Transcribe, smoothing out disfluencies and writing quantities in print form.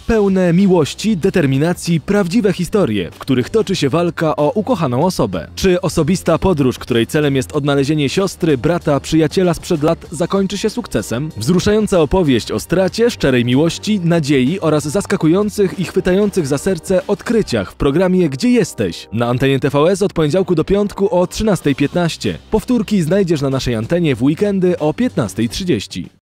pełne miłości, determinacji, prawdziwe historie, w których toczy się walka o ukochaną osobę. Czy osobista podróż, której celem jest odnalezienie siostry, brata, przyjaciela sprzed lat, zakończy się sukcesem? Wzruszająca opowieść o stracie, szczerej miłości, nadziei oraz zaskakujących i chwytających za serce odkryciach w programie Gdzie jesteś? Na antenie TVS od poniedziałku do piątku o 13:15. Powtórki znajdziesz na naszej antenie w weekendy o 15:30.